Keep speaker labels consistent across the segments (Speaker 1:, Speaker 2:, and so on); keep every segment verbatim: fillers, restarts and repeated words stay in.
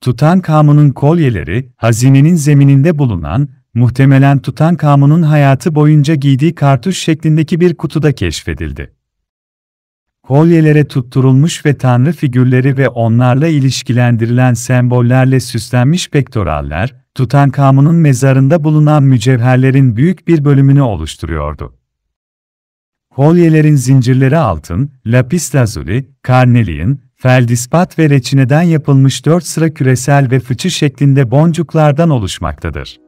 Speaker 1: Tutankamon'un kolyeleri, hazinenin zemininde bulunan, muhtemelen Tutankamon'un hayatı boyunca giydiği kartuş şeklindeki bir kutuda keşfedildi. Kolyelere tutturulmuş ve tanrı figürleri ve onlarla ilişkilendirilen sembollerle süslenmiş pektoraller, Tutankamon'un mezarında bulunan mücevherlerin büyük bir bölümünü oluşturuyordu. Kolyelerin zincirleri altın, lapis lazuli, karnelian, feldispat ve reçineden yapılmış dört sıra küresel ve fıçı şeklinde boncuklardan oluşmaktadır.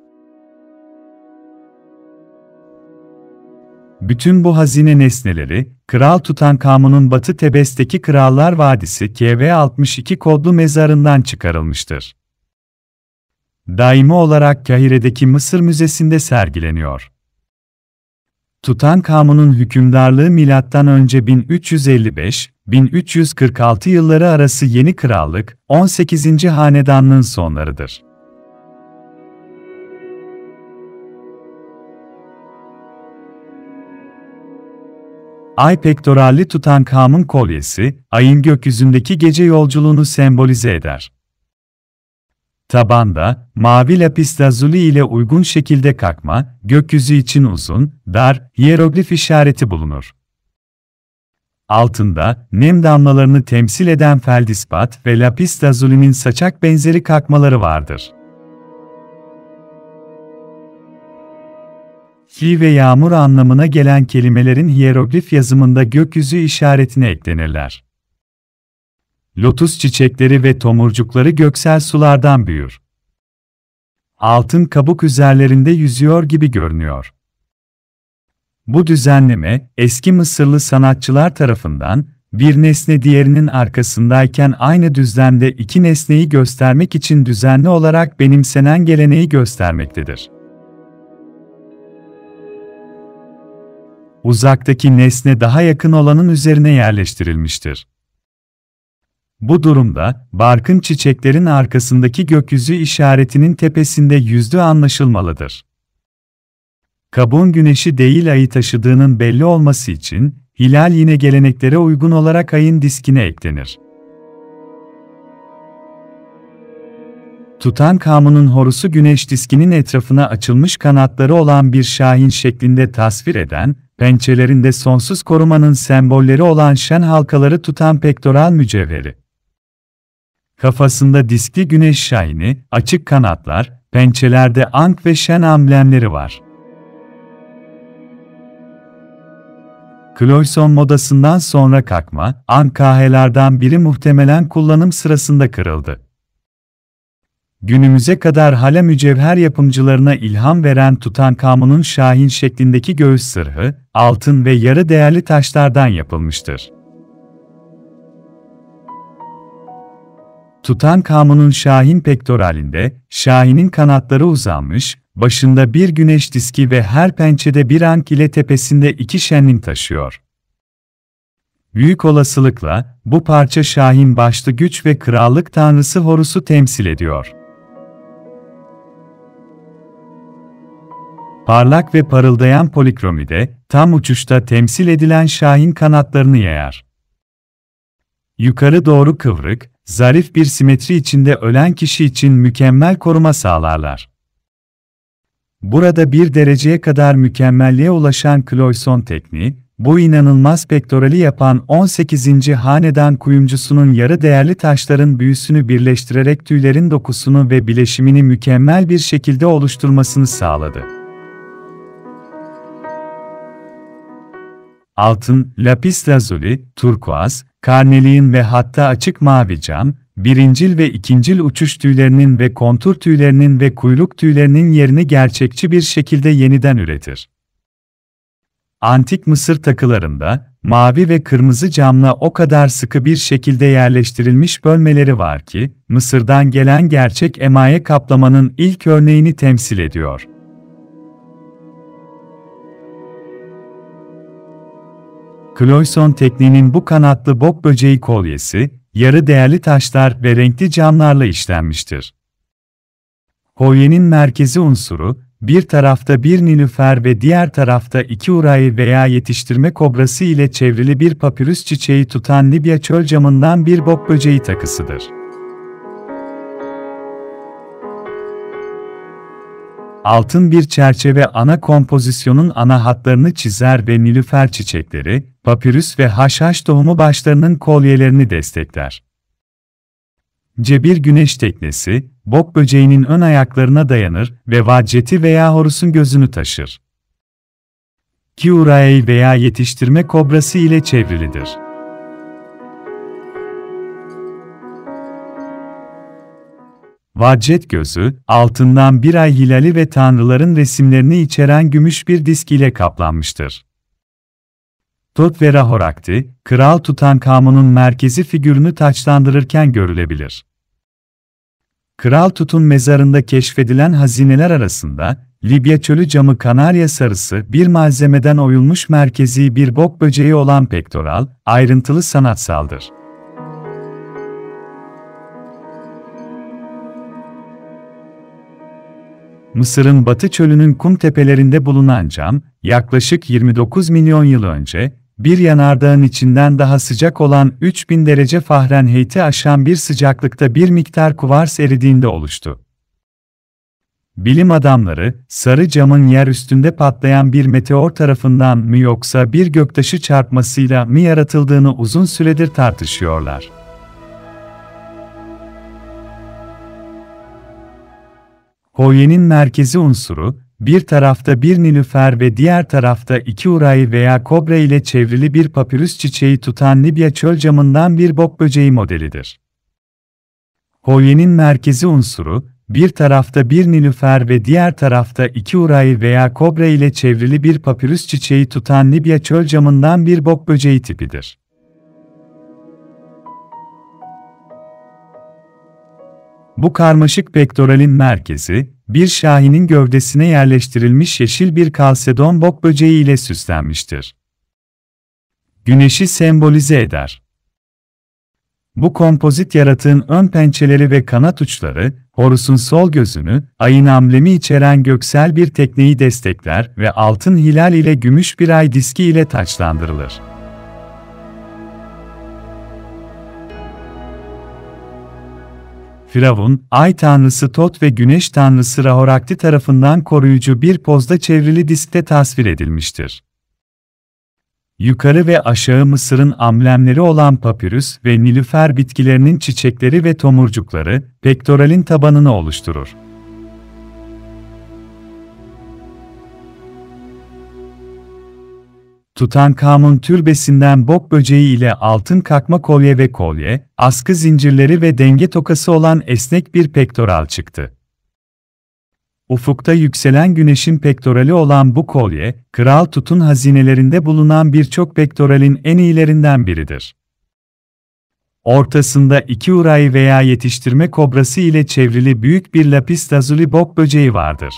Speaker 1: Bütün bu hazine nesneleri, Kral Tutankamon'un Batı Tebes'teki Krallar Vadisi K V altmış iki kodlu mezarından çıkarılmıştır. Daimi olarak Kahire'deki Mısır Müzesi'nde sergileniyor. Tutankamon'un hükümdarlığı milattan önce bin üç yüz elli beş - bin üç yüz kırk altı yılları arası Yeni Krallık, on sekizinci hanedanlığın sonlarıdır. Ay pektoralli Tutankamon kolyesi, ayın gökyüzündeki gece yolculuğunu sembolize eder. Tabanda, mavi lapis lazuli ile uygun şekilde kakma, gökyüzü için uzun, dar, hiyeroglif işareti bulunur. Altında, nem damlalarını temsil eden feldispat ve lapis lazulinin saçak benzeri kakmaları vardır. Hi ve yağmur anlamına gelen kelimelerin hiyeroglif yazımında gökyüzü işaretine eklenirler. Lotus çiçekleri ve tomurcukları göksel sulardan büyür. Altın kabuk üzerlerinde yüzüyor gibi görünüyor. Bu düzenleme, eski Mısırlı sanatçılar tarafından, bir nesne diğerinin arkasındayken aynı düzlemde iki nesneyi göstermek için düzenli olarak benimsenen geleneği göstermektedir. Uzaktaki nesne daha yakın olanın üzerine yerleştirilmiştir. Bu durumda, barkın çiçeklerin arkasındaki gökyüzü işaretinin tepesinde yüzdüğü anlaşılmalıdır. Kabuğun güneşi değil ayı taşıdığının belli olması için, hilal yine geleneklere uygun olarak ayın diskine eklenir. Tutankamon'un Horus'u güneş diskinin etrafına açılmış kanatları olan bir şahin şeklinde tasvir eden, pençelerinde sonsuz korumanın sembolleri olan şen halkaları tutan pektoral mücevheri. Kafasında diskli güneş şahini, açık kanatlar, pençelerde Ankh ve şen amblemleri var. Kloyson modasından sonra kalkma, Ankh-kahelardan biri muhtemelen kullanım sırasında kırıldı. Günümüze kadar hala mücevher yapımcılarına ilham veren Tutankamon'un şahin şeklindeki göğüs sırhı, altın ve yarı değerli taşlardan yapılmıştır. Tutankamon'un şahin pektoralinde, şahinin kanatları uzanmış, başında bir güneş diski ve her pençede bir Ankh ile tepesinde iki şenlik taşıyor. Büyük olasılıkla, bu parça şahin başlı güç ve krallık tanrısı Horus'u temsil ediyor. Parlak ve parıldayan polikromide, tam uçuşta temsil edilen şahin kanatlarını yayar. Yukarı doğru kıvrık, zarif bir simetri içinde ölen kişi için mükemmel koruma sağlarlar. Burada bir dereceye kadar mükemmelliğe ulaşan Kloyson tekniği, bu inanılmaz pektorali yapan on sekizinci hanedan kuyumcusunun yarı değerli taşların büyüsünü birleştirerek tüylerin dokusunu ve bileşimini mükemmel bir şekilde oluşturmasını sağladı. Altın, lapis lazuli, turkuaz, karnelian ve hatta açık mavi cam, birincil ve ikincil uçuş tüylerinin ve kontur tüylerinin ve kuyruk tüylerinin yerini gerçekçi bir şekilde yeniden üretir. Antik Mısır takılarında, mavi ve kırmızı camla o kadar sıkı bir şekilde yerleştirilmiş bölmeleri var ki, Mısır'dan gelen gerçek emaye kaplamanın ilk örneğini temsil ediyor. Kloyson tekniğinin bu kanatlı bok böceği kolyesi, yarı değerli taşlar ve renkli camlarla işlenmiştir. Kolyenin merkezi unsuru, bir tarafta bir nilüfer ve diğer tarafta iki urayı veya yetiştirme kobrası ile çevrili bir papyrus çiçeği tutan Libya çöl camından bir bok böceği takısıdır. altın bir çerçeve ana kompozisyonun ana hatlarını çizer ve nilüfer çiçekleri, papirüs ve haşhaş tohumu başlarının kolyelerini destekler. C bir güneş teknesi, bok böceğinin ön ayaklarına dayanır ve vadjeti veya horusun gözünü taşır. Kiuraei veya yetiştirme kobrası ile çevrilidir. Vadjet gözü, altından bir ay hilali ve tanrıların resimlerini içeren gümüş bir disk ile kaplanmıştır. Totwera Horakti, Kral Tutankamon'un merkezi figürünü taçlandırırken görülebilir. Kral Tut'un mezarında keşfedilen hazineler arasında, Libya çölü camı kanarya sarısı bir malzemeden oyulmuş merkezi bir bok böceği olan pektoral, ayrıntılı sanatsaldır. Mısır'ın Batı Çölü'nün kum tepelerinde bulunan cam, yaklaşık yirmi dokuz milyon yıl önce, bir yanardağın içinden daha sıcak olan üç bin derece Fahrenheit'i aşan bir sıcaklıkta bir miktar kuvars eridiğinde oluştu. Bilim adamları, sarı camın yer üstünde patlayan bir meteor tarafından mı yoksa bir göktaşı çarpmasıyla mı yaratıldığını uzun süredir tartışıyorlar. Kolyenin merkezi unsuru, bir tarafta bir nilüfer ve diğer tarafta iki uray veya kobra ile çevrili bir papirüs çiçeği tutan Libya çöl camından bir bok böceği modelidir. Kolyenin merkezi unsuru, bir tarafta bir nilüfer ve diğer tarafta iki uray veya kobra ile çevrili bir papirüs çiçeği tutan Libya çöl camından bir bok böceği tipidir. Bu karmaşık pektoralin merkezi, bir şahinin gövdesine yerleştirilmiş yeşil bir kalsedon bok böceği ile süslenmiştir. Güneşi sembolize eder. Bu kompozit yaratığın ön pençeleri ve kanat uçları, Horus'un sol gözünü, ayın amblemi içeren göksel bir tekneyi destekler ve altın hilal ile gümüş bir ay diski ile taçlandırılır. Firavun, ay tanrısı Tot ve güneş tanrısı Ra Horaktı tarafından koruyucu bir pozda çevrili diskte tasvir edilmiştir. Yukarı ve aşağı Mısır'ın amblemleri olan papirüs ve nilüfer bitkilerinin çiçekleri ve tomurcukları, pektoralin tabanını oluşturur. Tutankamon türbesinden bok böceği ile altın kakma kolye ve kolye, askı zincirleri ve denge tokası olan esnek bir pektoral çıktı. Ufukta yükselen güneşin pektorali olan bu kolye, Kral Tut'un hazinelerinde bulunan birçok pektoralin en iyilerinden biridir. Ortasında iki uray veya yetiştirme kobrası ile çevrili büyük bir lapis lazuli bok böceği vardır.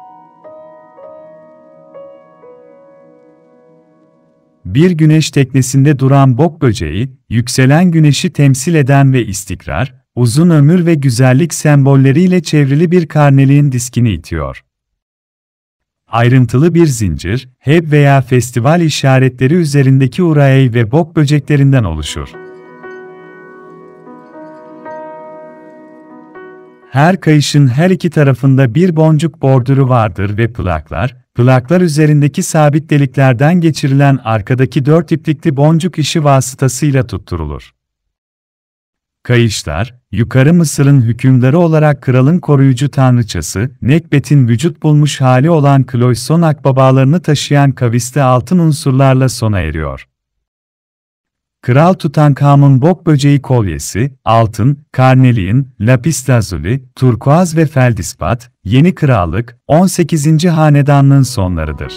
Speaker 1: Bir güneş teknesinde duran bok böceği, yükselen güneşi temsil eden ve istikrar, uzun ömür ve güzellik sembolleriyle çevrili bir karneliğin diskini itiyor. Ayrıntılı bir zincir, heb veya festival işaretleri üzerindeki urayey ve bok böceklerinden oluşur. Her kayışın her iki tarafında bir boncuk bordürü vardır ve plaklar, plaklar üzerindeki sabit deliklerden geçirilen arkadaki dört iplikli boncuk işi vasıtasıyla tutturulur. Kayışlar, yukarı Mısır'ın hükümdarı olarak kralın koruyucu tanrıçası, Nekbet'in vücut bulmuş hali olan Kloyson akbabalarını taşıyan kavisli altın unsurlarla sona eriyor. Kral Tutankamon bok böceği kolyesi, altın, karneliğin, lapis lazuli, turkuaz ve feldispat, yeni krallık, on sekizinci hanedanlığın sonlarıdır.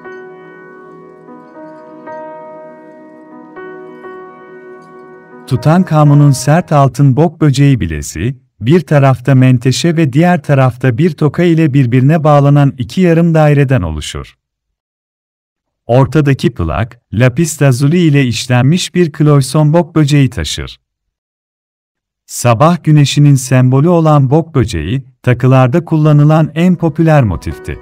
Speaker 1: Tutankamon'un sert altın bok böceği bileziği, bir tarafta menteşe ve diğer tarafta bir toka ile birbirine bağlanan iki yarım daireden oluşur. Ortadaki plak, lapis lazuli ile işlenmiş bir kloyson bok böceği taşır. Sabah güneşinin sembolü olan bok böceği, takılarda kullanılan en popüler motifti.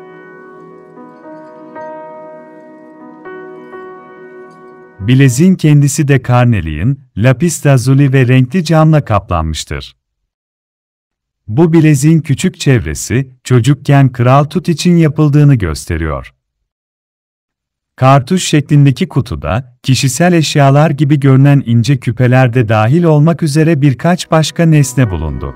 Speaker 1: Bileziğin kendisi de karneliğin, lapis lazuli ve renkli camla kaplanmıştır. Bu bileziğin küçük çevresi, çocukken Kral Tut için yapıldığını gösteriyor. Kartuş şeklindeki kutuda, kişisel eşyalar gibi görünen ince küpeler de dahil olmak üzere birkaç başka nesne bulundu.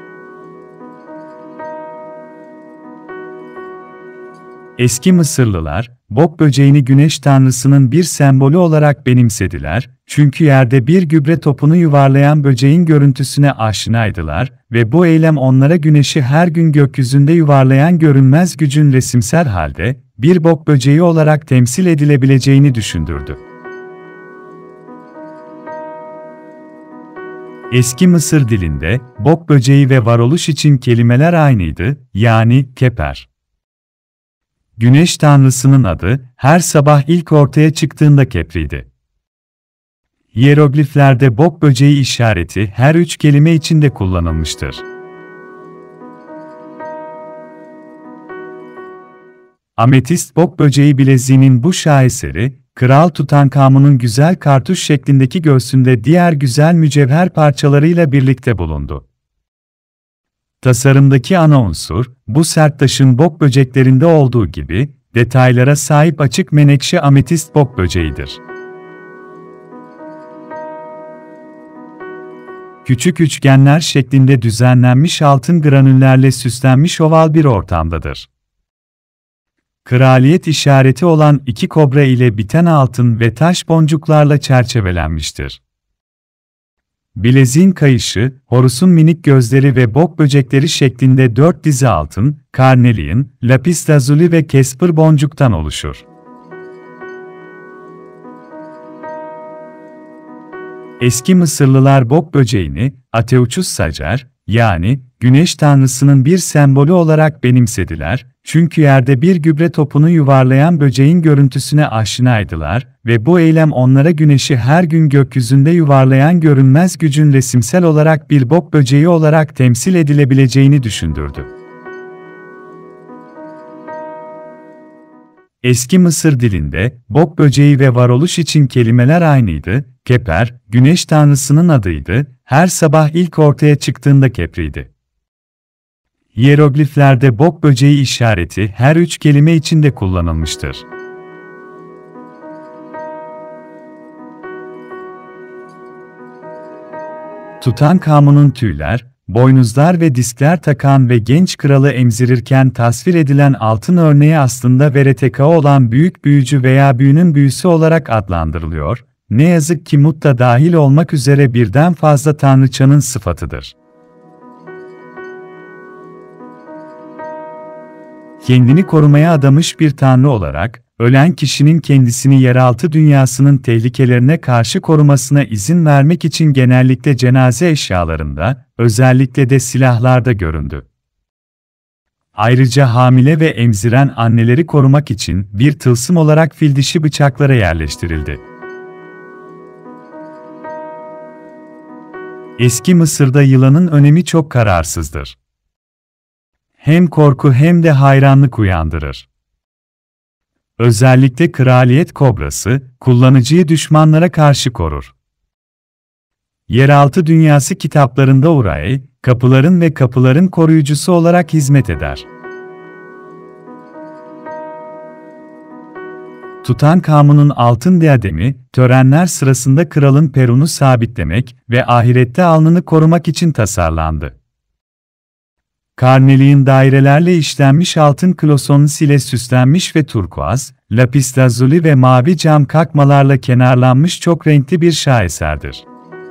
Speaker 1: Eski Mısırlılar, bok böceğini güneş tanrısının bir sembolü olarak benimsediler, çünkü yerde bir gübre topunu yuvarlayan böceğin görüntüsüne aşinaydılar ve bu eylem onlara güneşi her gün gökyüzünde yuvarlayan görünmez gücün resimsel halde, bir bok böceği olarak temsil edilebileceğini düşündürdü. Eski Mısır dilinde, bok böceği ve varoluş için kelimeler aynıydı, yani keper. Güneş tanrısının adı, her sabah ilk ortaya çıktığında Kepri'ydi. Hiyerogliflerde bok böceği işareti her üç kelime içinde kullanılmıştır. Ametist bok böceği bileziğinin bu şaheseri, Kral Tutankamon'un güzel kartuş şeklindeki göğsünde diğer güzel mücevher parçalarıyla birlikte bulundu. Tasarımdaki ana unsur, bu sert taşın bok böceklerinde olduğu gibi, detaylara sahip açık menekşe ametist bok böceğidir. Küçük üçgenler şeklinde düzenlenmiş altın granüllerle süslenmiş oval bir ortamdadır. Kraliyet işareti olan iki kobra ile biten altın ve taş boncuklarla çerçevelenmiştir. Bileziğin kayışı, Horus'un minik gözleri ve bok böcekleri şeklinde dört dizi altın, karnelian, lapis lazuli ve kesper boncuktan oluşur. Eski Mısırlılar bok böceğini, Ateuchus Sacer, yani güneş tanrısının bir sembolü olarak benimsediler, çünkü yerde bir gübre topunu yuvarlayan böceğin görüntüsüne aşinaydılar ve bu eylem onlara güneşi her gün gökyüzünde yuvarlayan görünmez gücün resimsel olarak bir bok böceği olarak temsil edilebileceğini düşündürdü. Eski Mısır dilinde, bok böceği ve varoluş için kelimeler aynıydı, Keper, güneş tanrısının adıydı, her sabah ilk ortaya çıktığında Kepri'ydi. Hiyerogliflerde bok böceği işareti her üç kelime içinde kullanılmıştır. Tutankamon'un tüyler, boynuzlar ve diskler takan ve genç kralı emzirirken tasvir edilen altın örneği aslında Veretekao olan büyük büyücü veya büyünün büyüsü olarak adlandırılıyor, ne yazık ki Mut da dahil olmak üzere birden fazla tanrıçanın sıfatıdır. Kendini korumaya adamış bir tanrı olarak, ölen kişinin kendisini yeraltı dünyasının tehlikelerine karşı korumasına izin vermek için genellikle cenaze eşyalarında, özellikle de silahlarda göründü. Ayrıca hamile ve emziren anneleri korumak için bir tılsım olarak fil dişi bıçaklara yerleştirildi. Eski Mısır'da yılanın önemi çok kararsızdır. Hem korku hem de hayranlık uyandırır. Özellikle kraliyet kobrası, kullanıcıyı düşmanlara karşı korur. Yeraltı dünyası kitaplarında Urae, kapıların ve kapıların koruyucusu olarak hizmet eder. Tutankamon'un altın diademi, törenler sırasında kralın perunu sabitlemek ve ahirette alnını korumak için tasarlandı. Karnelian dairelerle işlenmiş altın klosons ile süslenmiş ve turkuaz, lapis lazuli ve mavi cam kakmalarla kenarlanmış çok renkli bir şaheserdir.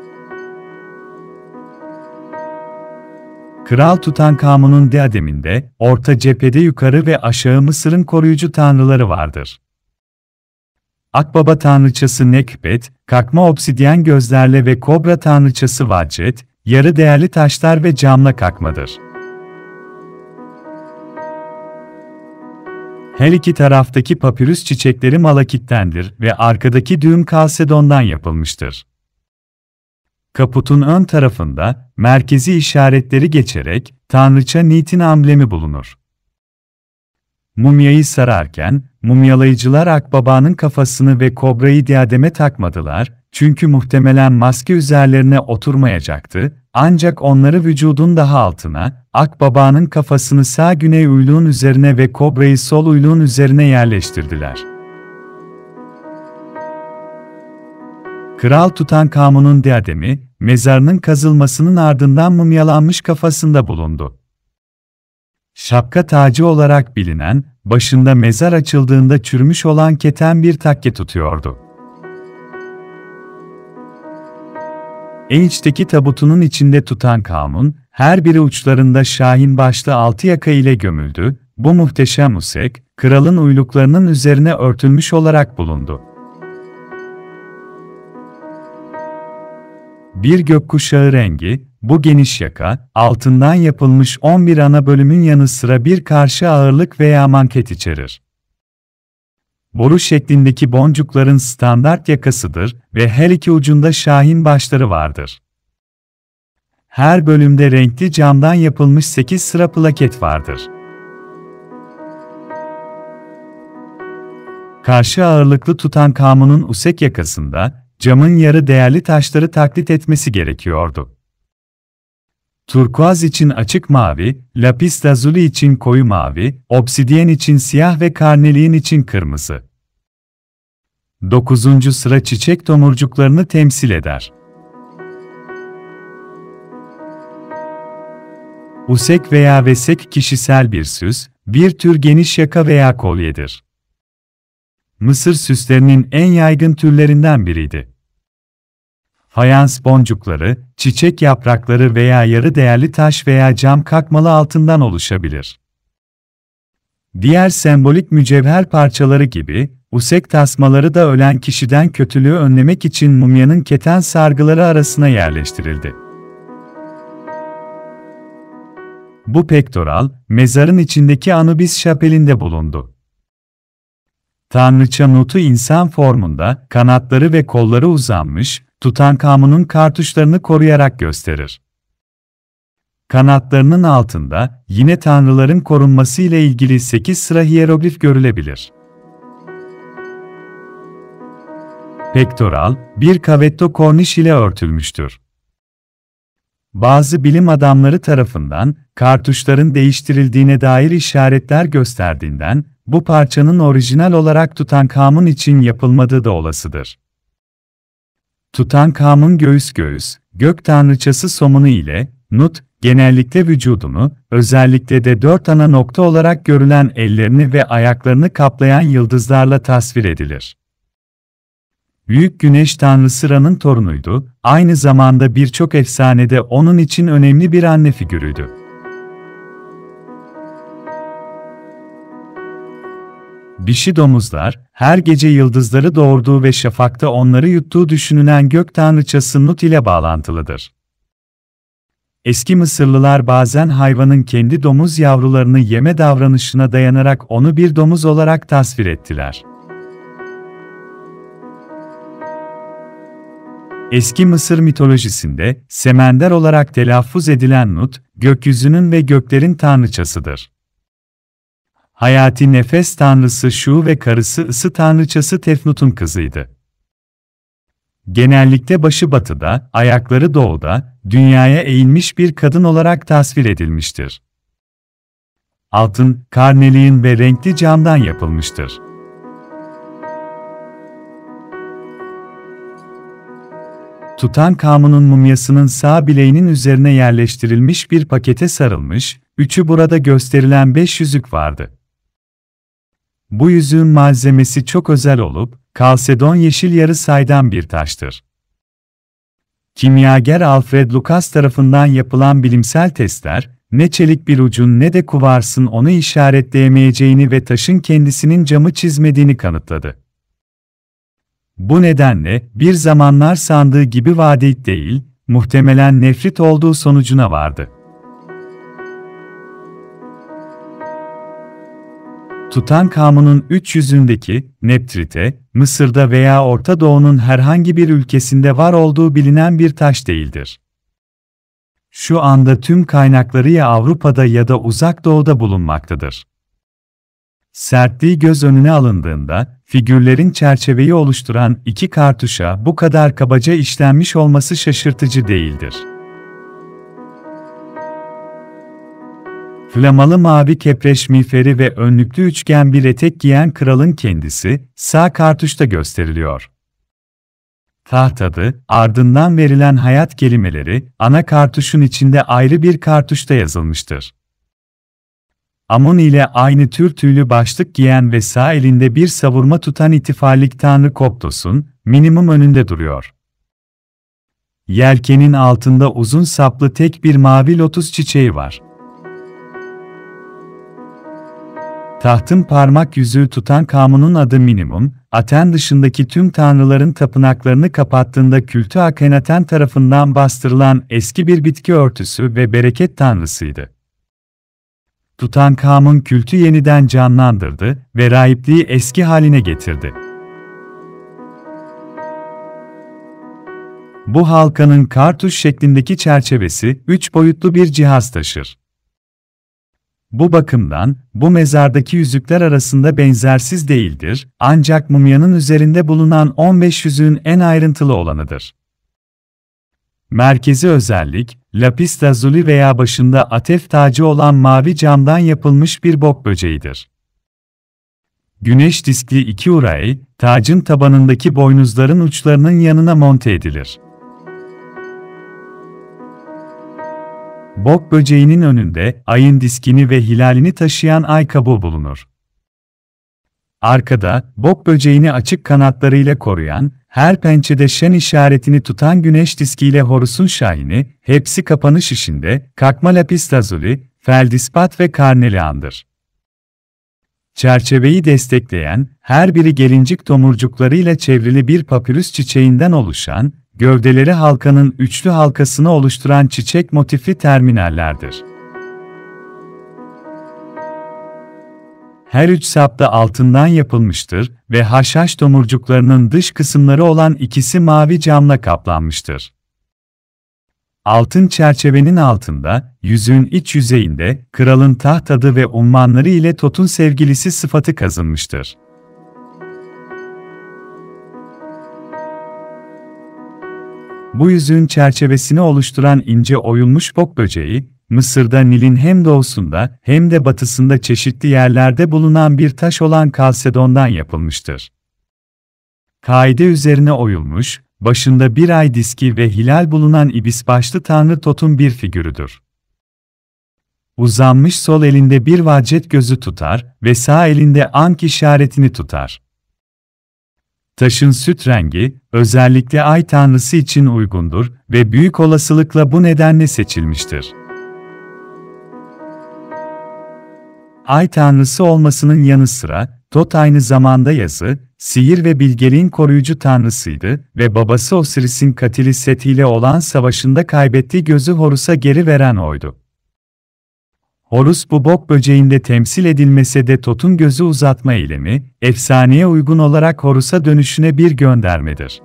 Speaker 1: Kral Tutankamon'un diademinde, orta cephede yukarı ve aşağı Mısır'ın koruyucu tanrıları vardır. Akbaba tanrıçası Nekbet, kakma obsidyen gözlerle ve kobra tanrıçası Vacet, yarı değerli taşlar ve camla kakmadır. Her iki taraftaki papirüs çiçekleri malakittendir ve arkadaki düğüm kalsedondan yapılmıştır. Kaputun ön tarafında, merkezi işaretleri geçerek, tanrıça Nit'in amblemi bulunur. Mumyayı sararken, mumyalayıcılar akbabanın kafasını ve kobrayı diademe takmadılar, çünkü muhtemelen maske üzerlerine oturmayacaktı, Ancak onları vücudun daha altına, Akbaba'nın kafasını sağ güney uyluğun üzerine ve kobrayı sol uyluğun üzerine yerleştirdiler. Kral Tutankamon'un diademi, mezarının kazılmasının ardından mumyalanmış kafasında bulundu. Şapka tacı olarak bilinen, başında mezar açıldığında çürümüş olan keten bir takke tutuyordu. En içteki tabutunun içinde Tutankamon, her biri uçlarında şahin başlı altı yaka ile gömüldü. Bu muhteşem usek, kralın uyluklarının üzerine örtülmüş olarak bulundu. Bir gökkuşağı rengi, bu geniş yaka, altından yapılmış on bir ana bölümün yanı sıra bir karşı ağırlık veya manket içerir. Boru şeklindeki boncukların standart yakasıdır ve her iki ucunda şahin başları vardır. Her bölümde renkli camdan yapılmış sekiz sıra plaket vardır. Karşı ağırlıklı Tutankamon'un usek yakasında, camın yarı değerli taşları taklit etmesi gerekiyordu. Turkuaz için açık mavi, lapis lazuli için koyu mavi, obsidyen için siyah ve karnelian için kırmızı. Dokuzuncu sıra çiçek tomurcuklarını temsil eder. Usek veya vesek kişisel bir süs, bir tür geniş yaka veya kolyedir. Mısır süslerinin en yaygın türlerinden biriydi. Fayans boncukları, çiçek yaprakları veya yarı değerli taş veya cam kakmalı altından oluşabilir. Diğer sembolik mücevher parçaları gibi, usek tasmaları da ölen kişiden kötülüğü önlemek için mumyanın keten sargıları arasına yerleştirildi. Bu pektoral, mezarın içindeki Anubis şapelinde bulundu. Tanrıça Nut'u insan formunda, kanatları ve kolları uzanmış, Tutankamon'un kartuşlarını koruyarak gösterir. Kanatlarının altında, yine tanrıların korunması ile ilgili sekiz sıra hiyeroglif görülebilir. Pektoral, bir kavetto korniş ile örtülmüştür. Bazı bilim adamları tarafından, kartuşların değiştirildiğine dair işaretler gösterdiğinden, bu parçanın orijinal olarak Tutankamon için yapılmadığı da olasıdır. Tutankamon göğüs göğüs, gök tanrıçası somunu ile, Nut, genellikle vücudunu, özellikle de dört ana nokta olarak görülen ellerini ve ayaklarını kaplayan yıldızlarla tasvir edilir. Büyük Güneş tanrısı Ra'nın torunuydu, aynı zamanda birçok efsanede onun için önemli bir anne figürüydü. Dişi domuzlar, her gece yıldızları doğurduğu ve şafakta onları yuttuğu düşünülen gök tanrıçası Nut ile bağlantılıdır. Eski Mısırlılar bazen hayvanın kendi domuz yavrularını yeme davranışına dayanarak onu bir domuz olarak tasvir ettiler. Eski Mısır mitolojisinde, Semender olarak telaffuz edilen Nut, gökyüzünün ve göklerin tanrıçasıdır. Hayati nefes tanrısı Şu ve karısı ısı tanrıçası Tefnut'un kızıydı. Genellikle başı batıda, ayakları doğuda, dünyaya eğilmiş bir kadın olarak tasvir edilmiştir. Altın, karnelian ve renkli camdan yapılmıştır. Tutankamon'un mumyasının sağ bileğinin üzerine yerleştirilmiş bir pakete sarılmış, üçü burada gösterilen beş yüzük vardı. Bu yüzüğün malzemesi çok özel olup, kalsedon yeşil yarı saydam bir taştır. Kimyager Alfred Lucas tarafından yapılan bilimsel testler, ne çelik bir ucun ne de kuvarsın onu işaretleyemeyeceğini ve taşın kendisinin camı çizmediğini kanıtladı. Bu nedenle, bir zamanlar sandığı gibi vadeit değil, muhtemelen nefrit olduğu sonucuna vardı. Tutankamon'un üç yüzündeki, Neptrite, Mısır'da veya Orta Doğu'nun herhangi bir ülkesinde var olduğu bilinen bir taş değildir. Şu anda tüm kaynakları ya Avrupa'da ya da Uzak Doğu'da bulunmaktadır. Sertliği göz önüne alındığında, figürlerin çerçeveyi oluşturan iki kartuşa bu kadar kabaca işlenmiş olması şaşırtıcı değildir. Flamalı mavi kepreş miğferi ve önlüklü üçgen bir etek giyen kralın kendisi, sağ kartuşta gösteriliyor. Taht adı, ardından verilen hayat kelimeleri, ana kartuşun içinde ayrı bir kartuşta yazılmıştır. Amon ile aynı tür tüylü başlık giyen ve sağ elinde bir savurma tutan ittifallik Tanrı Koptos'un, minimum önünde duruyor. Yelkenin altında uzun saplı tek bir mavi lotus çiçeği var. Tahtın parmak yüzüğü Tutankamon'un adı Minimum, Aten dışındaki tüm tanrıların tapınaklarını kapattığında kültü Akhenaten tarafından bastırılan eski bir bitki örtüsü ve bereket tanrısıydı. Tutankamon kültü yeniden canlandırdı ve rahipliği eski haline getirdi. Bu halkanın kartuş şeklindeki çerçevesi, üç boyutlu bir cihaz taşır. Bu bakımdan, bu mezardaki yüzükler arasında benzersiz değildir, ancak mumyanın üzerinde bulunan on beş yüzüğün en ayrıntılı olanıdır. Merkezi özellik, lapis lazuli veya başında atef tacı olan mavi camdan yapılmış bir bok böceğidir. Güneş diskli iki uraey, tacın tabanındaki boynuzların uçlarının yanına monte edilir. Bok böceğinin önünde, ayın diskini ve hilalini taşıyan ay kabuğu bulunur. Arkada, bok böceğini açık kanatlarıyla koruyan, her pençede şen işaretini tutan güneş diskiyle Horus'un şahini, hepsi kapanış işinde, kakma lapis lazuli, feldispat ve karneliandır. Çerçeveyi destekleyen, her biri gelincik tomurcuklarıyla çevrili bir papyrus çiçeğinden oluşan, gövdeleri halkanın üçlü halkasını oluşturan çiçek motifli terminallerdir. Her üç sap da altından yapılmıştır ve haşhaş tomurcuklarının dış kısımları olan ikisi mavi camla kaplanmıştır. Altın çerçevenin altında, yüzüğün iç yüzeyinde, kralın taht adı ve unvanları ile Tot'un sevgilisi sıfatı kazınmıştır. Bu yüzüğün çerçevesini oluşturan ince oyulmuş bok böceği, Mısır'da Nil'in hem doğusunda hem de batısında çeşitli yerlerde bulunan bir taş olan kalsedondan yapılmıştır. Kaide üzerine oyulmuş, başında bir ay diski ve hilal bulunan ibis başlı Tanrı Tot'un bir figürüdür. Uzanmış sol elinde bir vacet gözü tutar ve sağ elinde Ankh işaretini tutar. Taşın süt rengi, özellikle ay tanrısı için uygundur ve büyük olasılıkla bu nedenle seçilmiştir. Ay tanrısı olmasının yanı sıra, Tot aynı zamanda yazı, sihir ve bilgeliğin koruyucu tanrısıydı ve babası Osiris'in katili Set ile olan savaşında kaybettiği gözü Horus'a geri veren oydu. Horus bu bok böceğinde temsil edilmese de Tot'un gözü uzatma eylemi, efsaneye uygun olarak Horus'a dönüşüne bir göndermedir.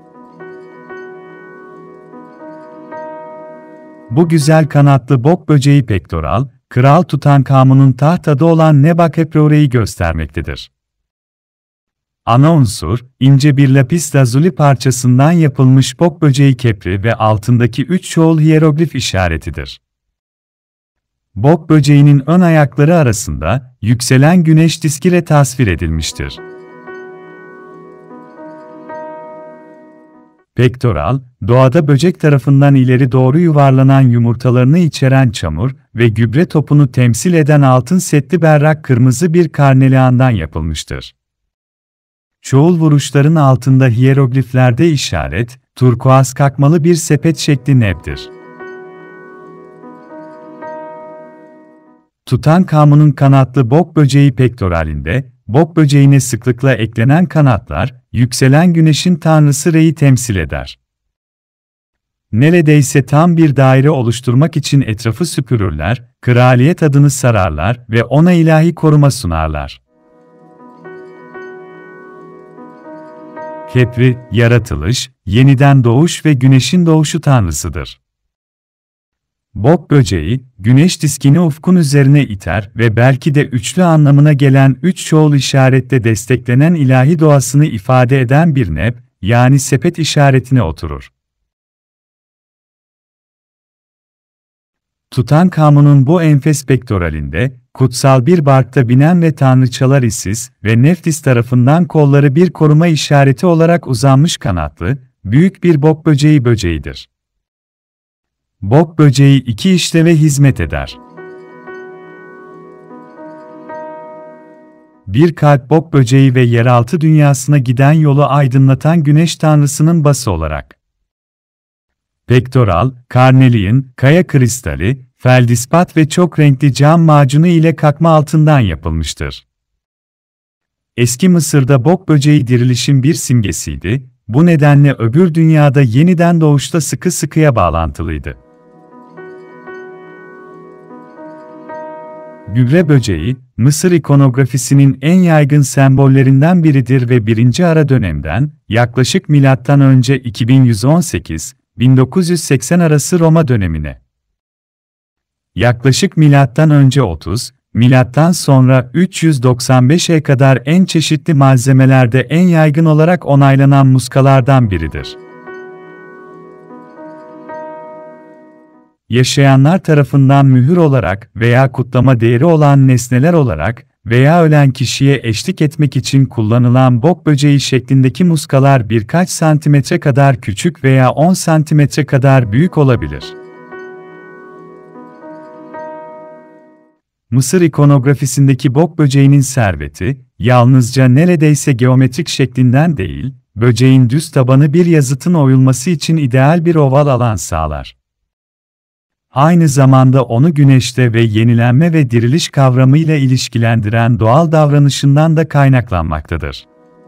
Speaker 1: Bu güzel kanatlı bok böceği pektoral, Kral Tutankamon'un taht adı olan Nebakhepreore'yi göstermektedir. Ana unsur, ince bir lapis lazuli parçasından yapılmış bok böceği kepri ve altındaki üç çoğul hieroglif işaretidir. Bok böceğinin ön ayakları arasında, yükselen güneş diskiyle tasvir edilmiştir. Pektoral, doğada böcek tarafından ileri doğru yuvarlanan yumurtalarını içeren çamur ve gübre topunu temsil eden altın setli berrak kırmızı bir karneliandan yapılmıştır. Çoğul vuruşların altında hierogliflerde işaret, turkuaz kakmalı bir sepet şekli nebdir. Tutankamon'un kanatlı bok böceği pektoralinde, bok böceğine sıklıkla eklenen kanatlar, yükselen güneşin tanrısı Re'yi temsil eder. Neredeyse tam bir daire oluşturmak için etrafı süpürürler, kraliyet adını sararlar ve ona ilahi koruma sunarlar. Kepri, yaratılış, yeniden doğuş ve güneşin doğuşu tanrısıdır. Bok böceği, güneş diskini ufkun üzerine iter ve belki de üçlü anlamına gelen üç çoğul işaretle desteklenen ilahi doğasını ifade eden bir neb, yani sepet işaretine oturur. Tutankamon'un bu enfes pektoralinde, kutsal bir barkta binen ve tanrıçalar Isis ve Neftis tarafından kolları bir koruma işareti olarak uzanmış kanatlı, büyük bir bok böceği böceğidir. Bok böceği iki işleve hizmet eder. Bir kalp bok böceği ve yeraltı dünyasına giden yolu aydınlatan güneş tanrısının bası olarak. Pektoral, karnelian, kaya kristali, feldispat ve çok renkli cam macunu ile kakma altından yapılmıştır. Eski Mısır'da bok böceği dirilişin bir simgesiydi, bu nedenle öbür dünyada yeniden doğuşta sıkı sıkıya bağlantılıydı. Gübre böceği, Mısır ikonografisinin en yaygın sembollerinden biridir ve birinci ara dönemden, yaklaşık milattan önce iki bin yüz on sekiz - bin dokuz yüz seksen arası Roma dönemine, yaklaşık milattan önce otuz, milattan sonra üç yüz doksan beşe kadar en çeşitli malzemelerde en yaygın olarak onaylanan muskalardan biridir. Yaşayanlar tarafından mühür olarak veya kutlama değeri olan nesneler olarak veya ölen kişiye eşlik etmek için kullanılan bok böceği şeklindeki muskalar birkaç santimetre kadar küçük veya on santimetre kadar büyük olabilir. Mısır ikonografisindeki bok böceğinin serveti, yalnızca neredeyse geometrik şeklinden değil, böceğin düz tabanı bir yazıtın oyulması için ideal bir oval alan sağlar. Aynı zamanda onu güneşte ve yenilenme ve diriliş kavramıyla ilişkilendiren doğal davranışından da kaynaklanmaktadır.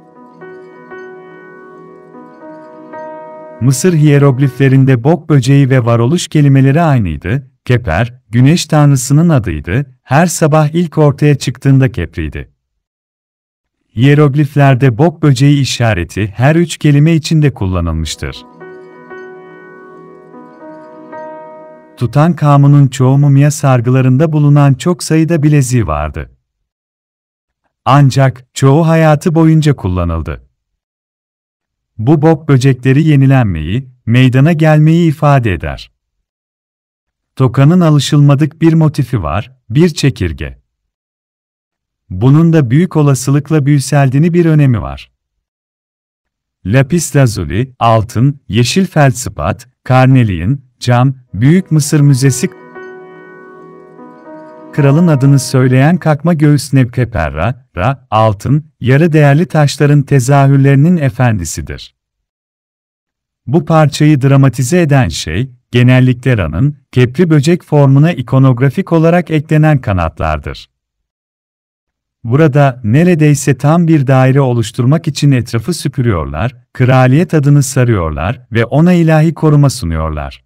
Speaker 1: Mısır hiyerogliflerinde bok böceği ve varoluş kelimeleri aynıydı, Keper, güneş tanrısının adıydı, her sabah ilk ortaya çıktığında Kepri'ydi. Hiyerogliflerde bok böceği işareti her üç kelime içinde kullanılmıştır. Tutankamon'un çoğu mumya sargılarında bulunan çok sayıda bileziği vardı. Ancak çoğu hayatı boyunca kullanıldı. Bu bok böcekleri yenilenmeyi, meydana gelmeyi ifade eder. Tokanın alışılmadık bir motifi var, bir çekirge. Bunun da büyük olasılıkla büyüseldiğini bir önemi var. Lapis lazuli, altın, yeşil feldspat, karnelian, cam, Büyük Mısır Müzesi kralın adını söyleyen kakma göğüs Nebkeperra, ra, altın, yarı değerli taşların tezahürlerinin efendisidir. Bu parçayı dramatize eden şey, genellikle Ra'nın, kepri böcek formuna ikonografik olarak eklenen kanatlardır. Burada, neredeyse tam bir daire oluşturmak için etrafı süpürüyorlar, kraliyet adını sarıyorlar ve ona ilahi koruma sunuyorlar.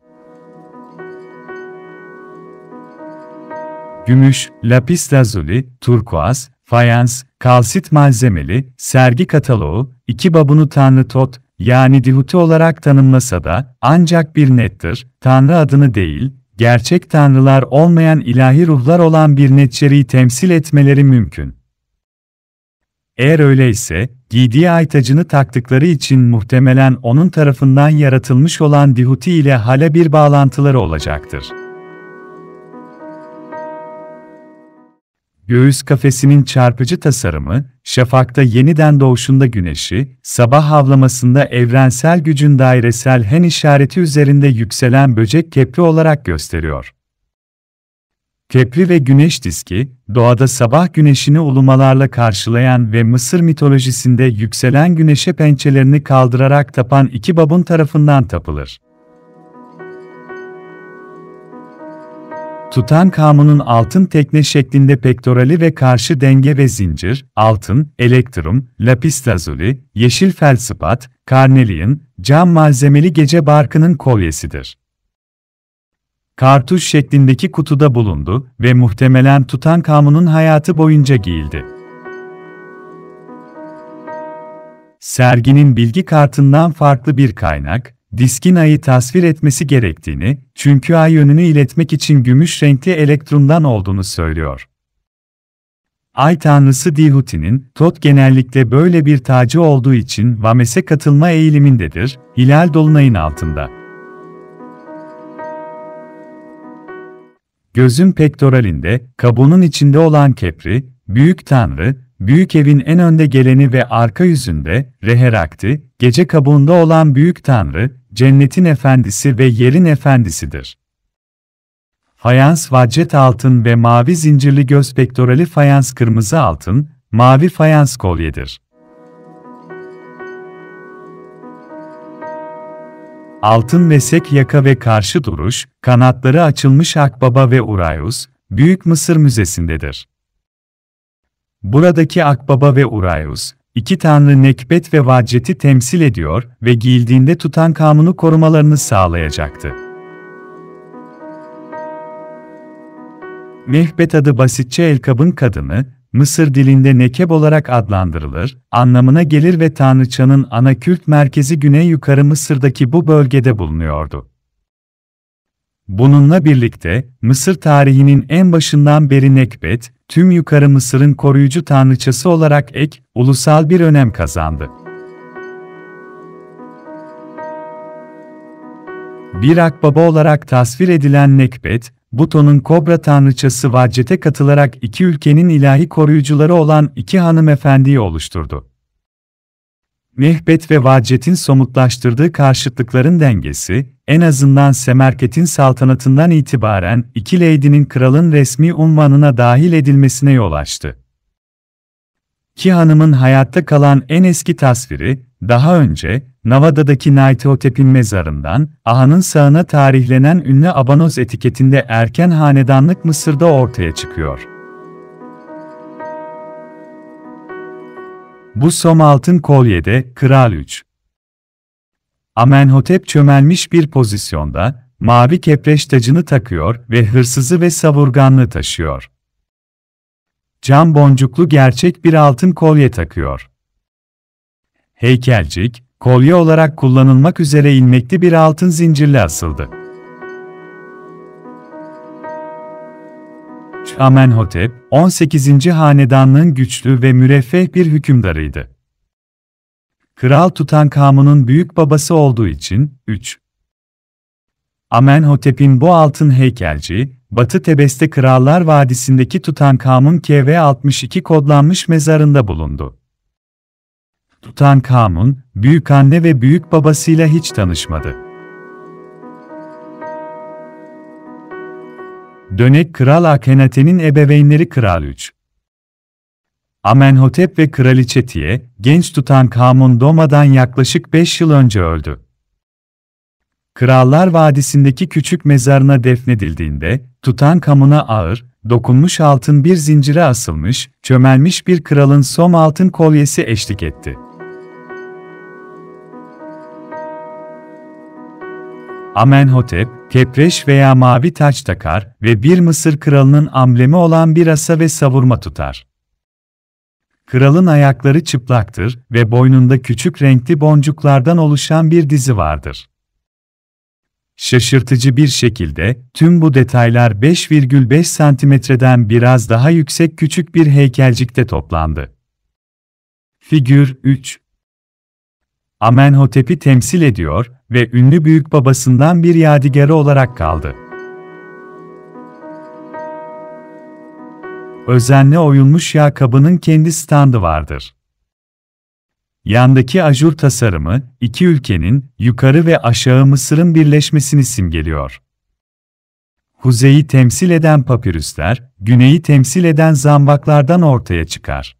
Speaker 1: Gümüş, lapis lazuli, turkuaz, fayans, kalsit malzemeli, sergi kataloğu, iki babunu Tanrı Tot, yani Dihuti olarak tanımlasa da, ancak bir nettir, Tanrı adını değil, gerçek tanrılar olmayan ilahi ruhlar olan bir netçeriyi temsil etmeleri mümkün. Eğer öyleyse, giydiği ay tacını taktıkları için muhtemelen onun tarafından yaratılmış olan Dihuti ile hala bir bağlantıları olacaktır. Göğüs kafesinin çarpıcı tasarımı, şafakta yeniden doğuşunda güneşi, sabah havlamasında evrensel gücün dairesel hen işareti üzerinde yükselen böcek kepri olarak gösteriyor. Kepri ve güneş diski, doğada sabah güneşini ulumalarla karşılayan ve Mısır mitolojisinde yükselen güneşe pençelerini kaldırarak tapan iki babun tarafından tapılır. Tutankamon'un altın tekne şeklinde pektorali ve karşı denge ve zincir, altın, elektrum, lapis lazuli, yeşil feldspat, karnelian, cam malzemeli gece barkının kolyesidir. Kartuş şeklindeki kutuda bulundu ve muhtemelen Tutankamon'un hayatı boyunca giyildi. Serginin bilgi kartından farklı bir kaynak, diskin ayı tasvir etmesi gerektiğini, çünkü ay yönünü iletmek için gümüş renkli elektrumdan olduğunu söylüyor. Ay tanrısı Dihuti'nin, Tot genellikle böyle bir tacı olduğu için Vames'e katılma eğilimindedir, hilal dolunayın altında. gözün pektoralinde, kabuğunun içinde olan Kepri, Büyük Tanrı, büyük evin en önde geleni ve arka yüzünde, Reherakti, gece kabuğunda olan Büyük Tanrı, cennetin efendisi ve yerin efendisidir. Fayans vacet altın ve mavi zincirli göz pektorali fayans kırmızı altın, mavi fayans kolyedir. Altın vesek yaka ve karşı duruş, kanatları açılmış Akbaba ve Urayus, Büyük Mısır Müzesi'ndedir. Buradaki Akbaba ve Urayus, iki tanrı Nekbet ve Vacet'i temsil ediyor ve giyildiğinde Tutankamon'u korumalarını sağlayacaktı. Mehbet adı basitçe Elkab'ın kadını, Mısır dilinde Nekeb olarak adlandırılır, anlamına gelir ve tanrıçanın ana kült merkezi Güney Yukarı Mısır'daki bu bölgede bulunuyordu. Bununla birlikte, Mısır tarihinin en başından beri Nekbet, tüm Yukarı Mısır'ın koruyucu tanrıçası olarak ek, ulusal bir önem kazandı. Bir akbaba olarak tasvir edilen Nekbet, Buton'un kobra tanrıçası Vacet'e katılarak iki ülkenin ilahi koruyucuları olan iki hanımefendiyi oluşturdu. Mehbet ve Vacet'in somutlaştırdığı karşıtlıkların dengesi, en azından Semerket'in saltanatından itibaren iki lady'nin kralın resmi unvanına dahil edilmesine yol açtı. İki hanımın hayatta kalan en eski tasviri, daha önce, Navada'daki Naitotep'in mezarından, Aha'nın sağına tarihlenen ünlü Abanoz etiketinde erken hanedanlık Mısır'da ortaya çıkıyor. Bu som altın kolyede, Kral üç. Amenhotep çömelmiş bir pozisyonda, mavi kepreş tacını takıyor ve hırsızı ve savurganlığı taşıyor. Cam boncuklu gerçek bir altın kolye takıyor. Heykelcik, kolye olarak kullanılmak üzere ilmekli bir altın zincirle asıldı. Amenhotep, on sekizinci hanedanlığın güçlü ve müreffeh bir hükümdarıydı. Kral Tutankamon'un büyük babası olduğu için, üç. Amenhotep'in bu altın heykelci, Batı Tebes'te Krallar Vadisi'ndeki Tutankamon K V altmış iki kodlanmış mezarında bulundu. Tutankamon, büyükanne ve büyük babasıyla hiç tanışmadı. Dönek Kral Akhenaten'in ebeveynleri Kral üç. Amenhotep ve Kraliçe Tiye, genç Tutankamon doğmadan yaklaşık beş yıl önce öldü. Krallar Vadisi'ndeki küçük mezarına defnedildiğinde, Tutankamon'a ağır, dokunmuş altın bir zincire asılmış, çömelmiş bir kralın som altın kolyesi eşlik etti. Amenhotep, kepreş veya mavi taç takar ve bir Mısır kralının amblemi olan bir asa ve savurma tutar. Kralın ayakları çıplaktır ve boynunda küçük renkli boncuklardan oluşan bir dizi vardır. Şaşırtıcı bir şekilde, tüm bu detaylar beş virgül beş santimetreden biraz daha yüksek küçük bir heykelcikte toplandı. Figür üç. Amenhotep'i temsil ediyor ve ünlü büyük babasından bir yadigarı olarak kaldı. Özenle oyulmuş yağ kabının kendi standı vardır. Yandaki ajur tasarımı, iki ülkenin, yukarı ve aşağı Mısır'ın birleşmesini simgeliyor. Kuzeyi temsil eden papirüsler, güneyi temsil eden zambaklardan ortaya çıkar.